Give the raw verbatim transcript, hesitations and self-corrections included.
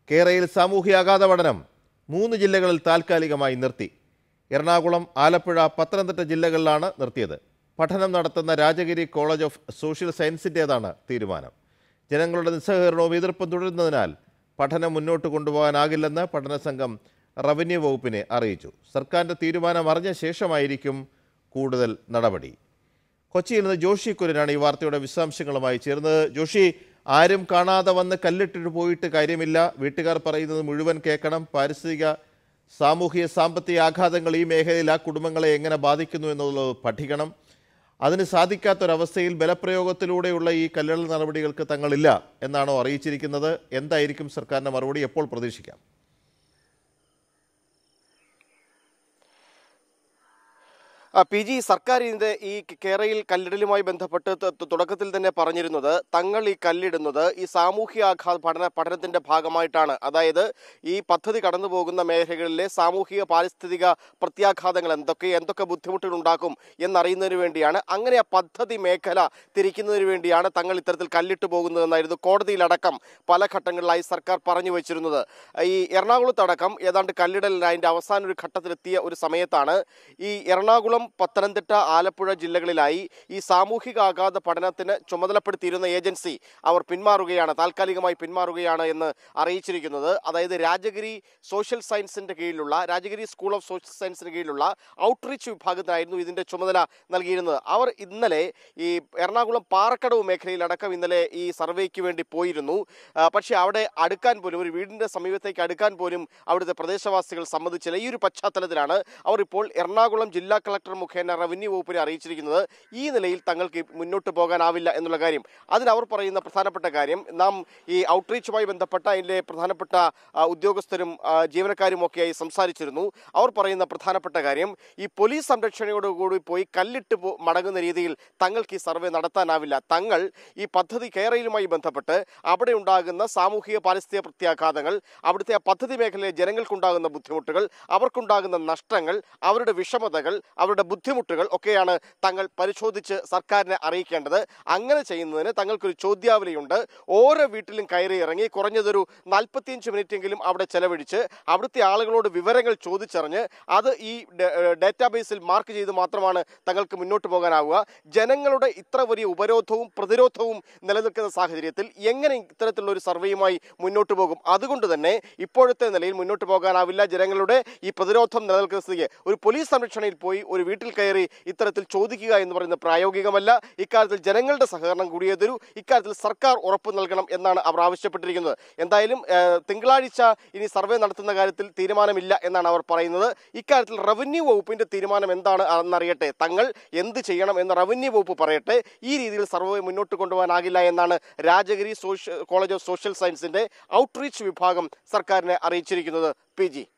കേരളയിൽ സാമൂഹ്യാഘാത പഠനം മൂന്ന് ജില്ലകളിൽ താൽക്കാലികമായി നിർത്തി. എറണാകുളം, ആലപ്പുഴ, പത്തനംതിട്ട ജില്ലകളിലാണ് നിർത്തിയത്. പഠനം നടത്തുന്ന രാജഗിരി കോളേജ് ഓഫ് സോഷ്യൽ സയൻസിൻ്റേതാണ് തീരുമാനം. ജനങ്ങളുടെ നിസ്സഹകരണവും എതിർപ്പും തുടരുന്നതിനാൽ പഠനം മുന്നോട്ട് കൊണ്ടുപോകാനാകില്ലെന്ന് പഠന സംഘം റവന്യൂ വകുപ്പിനെ അറിയിച്ചു. സർക്കാരിൻ്റെ തീരുമാനം അറിഞ്ഞ ശേഷമായിരിക്കും കൂടുതൽ നടപടി. കൊച്ചിയിൽ നിന്ന് ജോഷി കുര്യനാണ് ഈ വാർത്തയുടെ വിശദാംശങ്ങളുമായി ചേർന്നത്. ജോഷി, ആരും കാണാതെ വന്ന് കല്ലിട്ടിട്ട് പോയിട്ട് കാര്യമില്ല. വീട്ടുകാർ പറയുന്നത് മുഴുവൻ കേൾക്കണം. പാരിസ്ഥിതിക, സാമൂഹിക, സാമ്പത്തിക ആഘാതങ്ങൾ ഈ മേഖലയിൽ ആ കുടുംബങ്ങളെ എങ്ങനെ ബാധിക്കുന്നു എന്നുള്ളത് പഠിക്കണം. അതിന് സാധിക്കാത്തൊരവസ്ഥയിൽ ബലപ്രയോഗത്തിലൂടെയുള്ള ഈ കല്ലിടൽ നടപടികൾക്ക് തങ്ങളില്ല എന്നാണോ അറിയിച്ചിരിക്കുന്നത്? എന്തായിരിക്കും സർക്കാരിൻ്റെ മറുപടി? എപ്പോൾ പ്രതീക്ഷിക്കാം? പി ജി, സർക്കാർ ഇതിന്റെ ഈ കേരളയിൽ കല്ലിടലുമായി ബന്ധപ്പെട്ട് തുടക്കത്തിൽ തന്നെ പറഞ്ഞിരുന്നത് തങ്ങൾ ഈ കല്ലിടുന്നത് ഈ സാമൂഹ്യ ആഘാത പഠന പഠനത്തിന്റെ ഭാഗമായിട്ടാണ്. അതായത് ഈ പദ്ധതി കടന്നു പോകുന്ന മേഖലകളിലെ സാമൂഹിക പാരിസ്ഥിതിക പ്രത്യാഘാതങ്ങൾ എന്തൊക്കെ എന്തൊക്കെ ബുദ്ധിമുട്ടുകൾ ഉണ്ടാക്കും എന്നറിയുന്നതിന് വേണ്ടിയാണ്. അങ്ങനെ ആ പദ്ധതി മേഖല തിരിക്കുന്നതിന് വേണ്ടിയാണ് തങ്ങൾ ഇത്തരത്തിൽ കല്ലിട്ട് പോകുന്നതെന്നായിരുന്നു കോടതിയിലടക്കം പല ഘട്ടങ്ങളിലായി സർക്കാർ പറഞ്ഞു വെച്ചിരുന്നത്. ഈ എറണാകുളത്തടക്കം ഏതാണ്ട് കല്ലിടൽ അതിന്റെ അവസാന ഒരു ഘട്ടത്തിലെത്തിയ ഒരു സമയത്താണ് ഈ എറണാകുളം, പത്തനംതിട്ട, ആലപ്പുഴ ജില്ലകളിലായി ഈ സാമൂഹിക ആഘാത പഠനത്തിന് ചുമതലപ്പെടുത്തിയിരുന്ന ഏജൻസി അവർ പിന്മാറുകയാണ്, താൽക്കാലികമായി പിന്മാറുകയാണ് എന്ന് അറിയിച്ചിരിക്കുന്നത്. അതായത് രാജഗിരി സോഷ്യൽ സയൻസിന്റെ കീഴിലുള്ള രാജഗിരി സ്കൂൾ ഓഫ് സോഷ്യൽ സയൻസിന് കീഴിലുള്ള ഔട്ട്റീച്ച് വിഭാഗത്തിനായിരുന്നു ഇതിന്റെ ചുമതല നൽകിയിരുന്നത്. അവർ ഇന്നലെ ഈ എറണാകുളം പാറക്കടവ് മേഖലയിലടക്കം ഇന്നലെ ഈ സർവേക്ക് വേണ്ടി പോയിരുന്നു. പക്ഷേ അവിടെ അടുക്കാൻ പോലും, ഒരു വീടിന്റെ സമീപത്തേക്ക് അടുക്കാൻ പോലും അവിടുത്തെ പ്രദേശവാസികൾ സമ്മതിച്ചില്ല. ഈ ഒരു പശ്ചാത്തലത്തിലാണ് അവർ ഇപ്പോൾ എറണാകുളം ജില്ലാ കളക്ടർ മുഖേന റവന്യൂ വകുപ്പിനെ അറിയിച്ചിരിക്കുന്നത്. ഈ നിലയിൽ തങ്ങൾക്ക് മുന്നോട്ട് പോകാനാവില്ല എന്നുള്ള കാര്യം. അതിനവർ പറയുന്ന പ്രധാനപ്പെട്ട കാര്യം, നാം ഈ ഔട്ട്റീച്ചുമായി ബന്ധപ്പെട്ട അതിൻ്റെ പ്രധാനപ്പെട്ട ഉദ്യോഗസ്ഥരും ജീവനക്കാരും ഒക്കെയായി സംസാരിച്ചിരുന്നു. അവർ പറയുന്ന പ്രധാനപ്പെട്ട കാര്യം, ഈ പോലീസ് സംരക്ഷണയോടുകൂടി പോയി കല്ലിട്ട് മടങ്ങുന്ന രീതിയിൽ തങ്ങൾക്ക് ഈ സർവേ നടത്താനാവില്ല. തങ്ങൾ ഈ പദ്ധതി കേരളയിലുമായി ബന്ധപ്പെട്ട് അവിടെ ഉണ്ടാകുന്ന സാമൂഹിക പാരിസ്ഥിതിക പ്രത്യാഘാതങ്ങൾ, അവിടുത്തെ ആ പദ്ധതി മേഖലയിലെ ജനങ്ങൾക്കുണ്ടാകുന്ന ബുദ്ധിമുട്ടുകൾ, അവർക്കുണ്ടാകുന്ന നഷ്ടങ്ങൾ, അവരുടെ വിഷമതകൾ, അവരുടെ ബുദ്ധിമുട്ടുകൾ ഒക്കെയാണ് തങ്ങൾ പരിശോധിച്ച് സർക്കാരിനെ അറിയിക്കേണ്ടത്. അങ്ങനെ ചെയ്യുന്നതിന് തങ്ങൾക്കൊരു ചോദ്യാവലിയുണ്ട്. ഓരോ വീട്ടിലും കയറി ഇറങ്ങി കുറഞ്ഞതൊരു നാൽപ്പത്തിയഞ്ച് മിനിറ്റെങ്കിലും അവിടെ ചെലവഴിച്ച് അവിടുത്തെ ആളുകളോട് വിവരങ്ങൾ ചോദിച്ചറിഞ്ഞ് അത് ഈ ഡേറ്റാബേസിൽ മാർക്ക് ചെയ്ത് മാത്രമാണ് തങ്ങൾക്ക് മുന്നോട്ട് പോകാനാവുക. ജനങ്ങളുടെ ഇത്ര വലിയ ഉപരോധവും പ്രതിരോധവും നിലനിൽക്കുന്ന സാഹചര്യത്തിൽ എങ്ങനെ ഇത്തരത്തിലുള്ള ഒരു സർവേയുമായി മുന്നോട്ട് പോകും? അതുകൊണ്ട് തന്നെ ഇപ്പോഴത്തെ നിലയിൽ മുന്നോട്ട് പോകാനാവില്ല. ജനങ്ങളുടെ ഈ പ്രതിരോധം നിലനിൽക്കുന്ന സ്ഥിതിക്ക് ഒരു പോലീസ് സംരക്ഷണയിൽ പോയി ഒരു വീട്ടിൽ കയറി ഇത്തരത്തിൽ ചോദിക്കുക എന്ന് പറയുന്നത് പ്രായോഗികമല്ല. ഇക്കാര്യത്തിൽ ജനങ്ങളുടെ സഹകരണം കൂടിയേ തരൂ. ഇക്കാര്യത്തിൽ സർക്കാർ ഉറപ്പ് നൽകണം എന്നാണ് അവർ ആവശ്യപ്പെട്ടിരിക്കുന്നത്. എന്തായാലും തിങ്കളാഴ്ച ഇനി സർവേ നടത്തുന്ന കാര്യത്തിൽ തീരുമാനമില്ല എന്നാണ് അവർ പറയുന്നത്. ഇക്കാര്യത്തിൽ റവന്യൂ വകുപ്പിന്റെ തീരുമാനം എന്താണ് എന്നറിയട്ടെ. തങ്ങൾ എന്ത് ചെയ്യണം എന്ന് റവന്യൂ വകുപ്പ് പറയട്ടെ. ഈ രീതിയിൽ സർവേ മുന്നോട്ട് കൊണ്ടുപോകാനാകില്ല എന്നാണ് രാജഗിരി കോളേജ് ഓഫ് സോഷ്യൽ സയൻസിന്റെ ഔട്ട്റീച്ച് വിഭാഗം സർക്കാരിനെ അറിയിച്ചിരിക്കുന്നത്. P G.